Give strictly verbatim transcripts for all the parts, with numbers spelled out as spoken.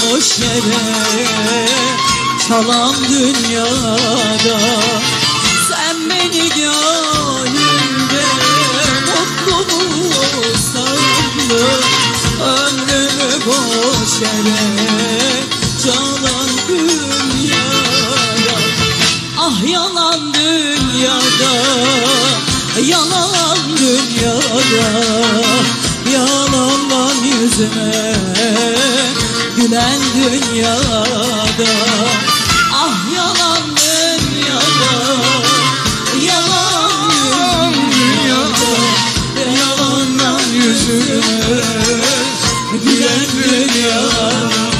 boş yere çalan dünyada. Sen beni gönlümde mutlu sandın, ömrümü boş yere çalan dünyada. Ah yalan dünyada, yalan dünyada, yalandan yüzüme gülen dünyada. Ah yalan dünyada, yalan dünyada, yalandan yüzüme gülen dünyada.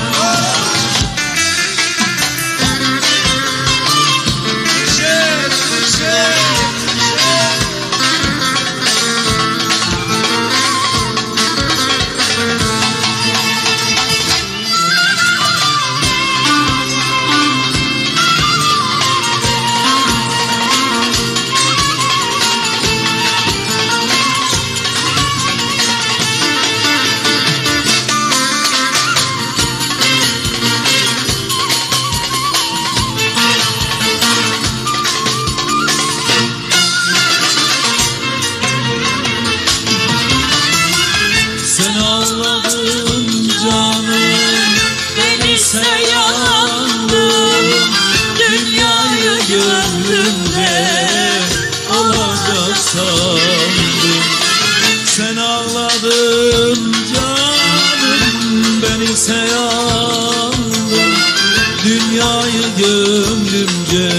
Ağladım canım, ben ise yandım. Dünyayı gönlümde alacak sandım. Sen ağladın canım, ben ise yandım. Dünyayı gönlümce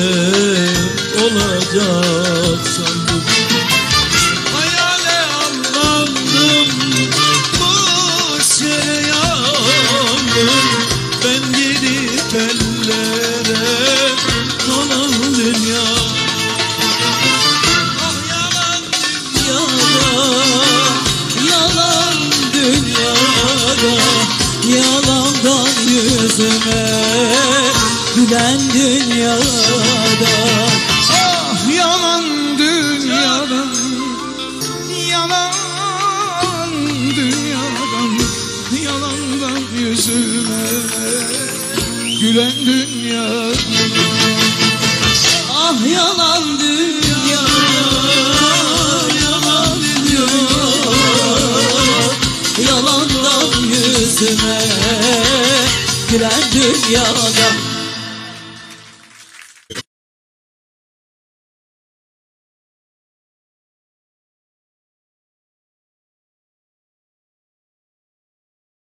olacak sandım. Ben gidip ellere dolan dünya. Ah yalan dünyada, yalan dünyada, yalandan yüzüme gülen dünyada. Ah yalan dünyadan, yalan dünyadan, yalandan yüzüme gülen dünya. Ah yalan dünya, yalan dünya, yalandan yüzüme gülen dünyada.